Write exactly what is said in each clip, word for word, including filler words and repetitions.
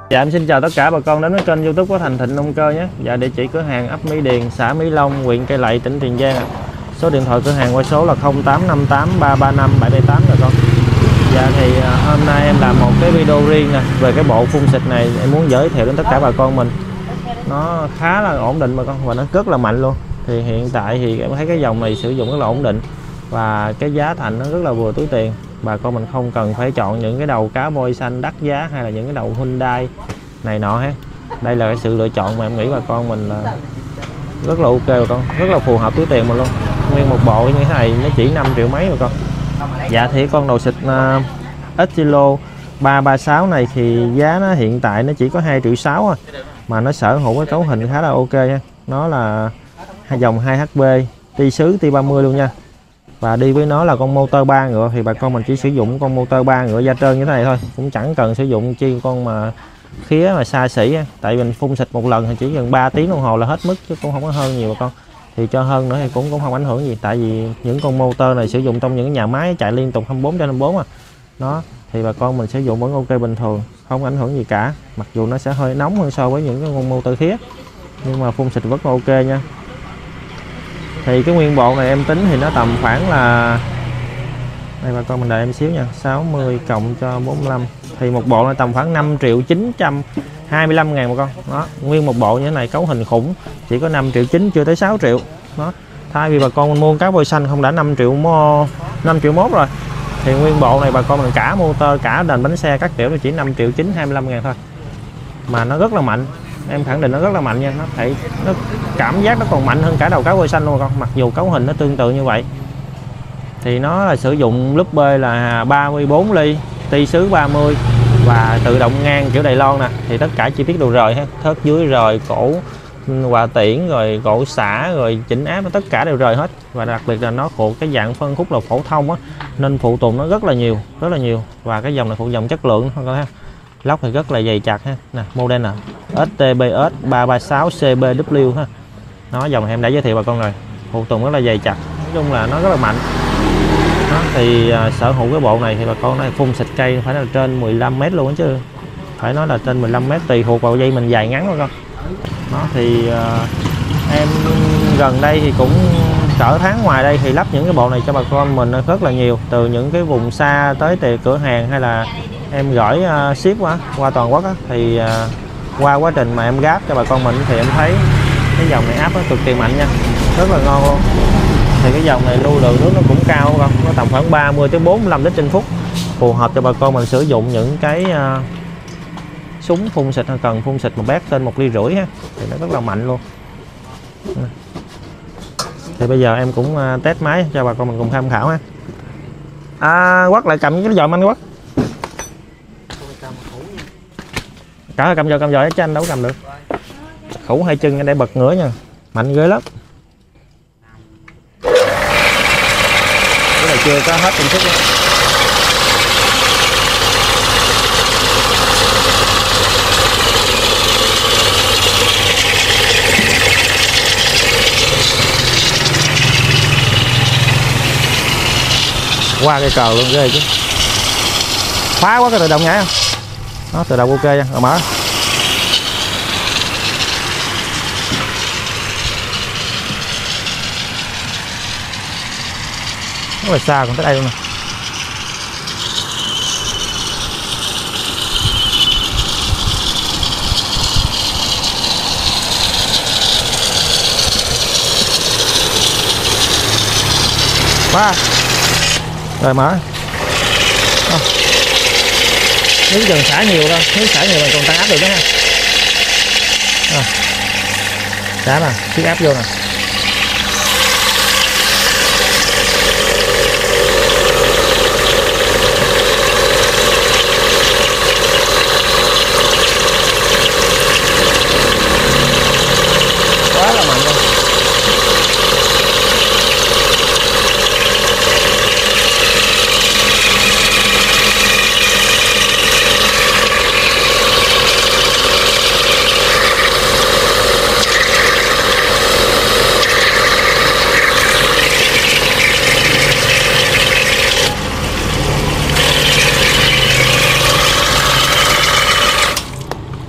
Dạ em xin chào tất cả bà con đến với kênh YouTube của Thành Thịnh Nông Cơ nhé. Dạ địa chỉ cửa hàng ấp Mỹ Điền, xã Mỹ Long, huyện Cây Lậy, tỉnh Tiền Giang. Số điện thoại cửa hàng qua số là không tám năm tám ba ba năm bảy bảy tám rồi con. Dạ thì hôm nay em làm một cái video riêng nè về cái bộ phun xịt này, em muốn giới thiệu đến tất cả bà con mình. Nó khá là ổn định bà con và nó rất là mạnh luôn. Thì hiện tại thì em thấy cái dòng này sử dụng rất là ổn định và cái giá thành nó rất là vừa túi tiền. Bà con mình không cần phải chọn những cái đầu cá voi xanh đắt giá hay là những cái đầu Hyundai này nọ ha. Đây là cái sự lựa chọn mà em nghĩ bà con mình là rất là ok bà con, rất là phù hợp túi tiền mình luôn. Nguyên một bộ như thế này nó chỉ năm triệu mấy bà con. Dạ thì con đầu xịt uh, Estilo ba ba sáu này thì giá nó hiện tại nó chỉ có hai triệu sáu thôi, mà nó sở hữu cái cấu hình khá là ok nha. Nó là dòng hai H P ti sứ ti ba mươi luôn nha. Và đi với nó là con motor ba ngựa, thì bà con mình chỉ sử dụng con motor ba ngựa da trơn như thế này thôi, cũng chẳng cần sử dụng chi con mà khía mà xa xỉ, tại mình phun xịt một lần thì chỉ gần ba tiếng đồng hồ là hết mức chứ cũng không có hơn nhiều bà con. Thì cho hơn nữa thì cũng cũng không ảnh hưởng gì, tại vì những con motor này sử dụng trong những nhà máy chạy liên tục hai mươi bốn trên hai mươi bốn à. Đó thì bà con mình sử dụng vẫn ok bình thường, không ảnh hưởng gì cả. Mặc dù nó sẽ hơi nóng hơn so với những cái con motor khía, nhưng mà phun xịt vẫn ok nha. Thì cái nguyên bộ này em tính thì nó tầm khoảng là, đây bà con mình đợi em xíu nha, sáu mươi cộng cho bốn mươi lăm thì một bộ này tầm khoảng năm triệu chín trăm hai mươi lăm ngàn một con. Đó, nguyên một bộ như thế này cấu hình khủng, chỉ có năm triệu chín, chưa tới sáu triệu. Đó, thay vì bà con mua cá voi xanh không đã năm triệu năm triệu mốt rồi, thì nguyên bộ này bà con mình cả motor cả đền bánh xe các kiểu nó chỉ năm triệu chín hai mươi lăm ngàn thôi, mà nó rất là mạnh. Em khẳng định nó rất là mạnh nha, nó phải nó cảm giác nó còn mạnh hơn cả đầu cá voi xanh luôn con, mặc dù cấu hình nó tương tự như vậy. Thì nó là sử dụng lúp bê là ba mươi bốn ly, ti sứ ba mươi và tự động ngang kiểu Đài Loan nè. Thì tất cả chi tiết đồ rời ha, thớt dưới rời, cổ hòa tiễn rồi cổ xả rồi chỉnh áp, nó tất cả đều rời hết. Và đặc biệt là nó phụ cái dạng phân khúc là phổ thông á, nên phụ tùng nó rất là nhiều, rất là nhiều. Và cái dòng này phụ dòng chất lượng thôi ha. Lóc thì rất là dày chặt ha. Nè, model nè, ét tê bê ét ba ba sáu xê bê vê ha. Nó dòng này em đã giới thiệu bà con rồi. Phụ tùng rất là dày chặt, nói chung là nó rất là mạnh. Đó, thì uh, sở hữu cái bộ này thì bà con nói phun xịt cây phải là trên mười lăm mét luôn đó chứ. Phải nói là trên mười lăm mét, tùy thuộc vào dây mình dài ngắn thôi con. Đó thì uh, em gần đây thì cũng cỡ tháng ngoài đây thì lắp những cái bộ này cho bà con mình rất là nhiều, từ những cái vùng xa tới từ cửa hàng hay là em gửi uh, ship qua qua toàn quốc á. Thì uh, qua quá trình mà em gáp cho bà con mình thì em thấy cái dòng này áp nó cực kỳ mạnh nha, rất là ngon luôn. Thì cái dòng này lưu lượng nước nó cũng cao không, nó tầm khoảng ba mươi tới bốn mươi lăm lít trên phút, phù hợp cho bà con mình sử dụng những cái uh, súng phun xịt hay cần phun xịt một bát trên một ly rưỡi ha, thì nó rất là mạnh luôn. Thì bây giờ em cũng uh, test máy cho bà con mình cùng tham khảo ha. À, Quất lại cầm cái giòm anh Quất. Cả cầm vào cầm vào chứ anh đâu cầm được. Khủ hai chân để bật ngửa nha, mạnh ghê lắm. Cái này chưa có hết công suất nữa. Qua cái cờ luôn ghê chứ. Phá quá cái tự động nhảy không? Nó tự động ok nha, rồi mở. Rất là xa, còn tới đây luôn nè. Quá. Rồi mở. À. Nếu chừng xả nhiều đâu, nếu xả nhiều mình còn tăng áp được đó ha. À. Xả nè, chiếc áp vô nè. Quá là mạnh luôn.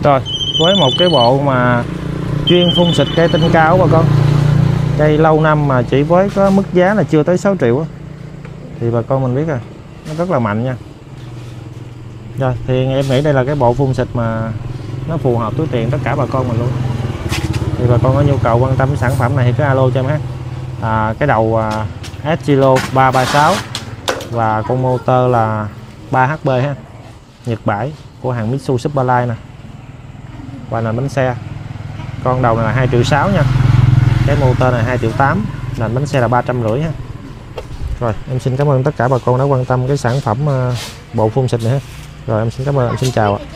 Rồi với một cái bộ mà chuyên phun xịt cây tinh cao bà con, cây lâu năm mà chỉ với có mức giá là chưa tới sáu triệu á, thì bà con mình biết rồi, nó rất là mạnh nha. Rồi thì em nghĩ đây là cái bộ phun xịt mà nó phù hợp túi tiền tất cả bà con mình luôn. Thì bà con có nhu cầu quan tâm cái sản phẩm này thì cứ alo cho em ha. À, cái đầu à, Estilo ba ba sáu và con motor là ba H B ha, Nhật bãi của hàng Mitsubishi Superline nè, và nền bánh xe. Con đầu này là hai triệu sáu nha, cái motor này hai triệu tám, nền bánh xe là ba trăm rưỡi ha. Rồi em xin cảm ơn tất cả bà con đã quan tâm cái sản phẩm uh, bộ phun xịt này ha. Rồi em xin cảm ơn, em xin chào ạ.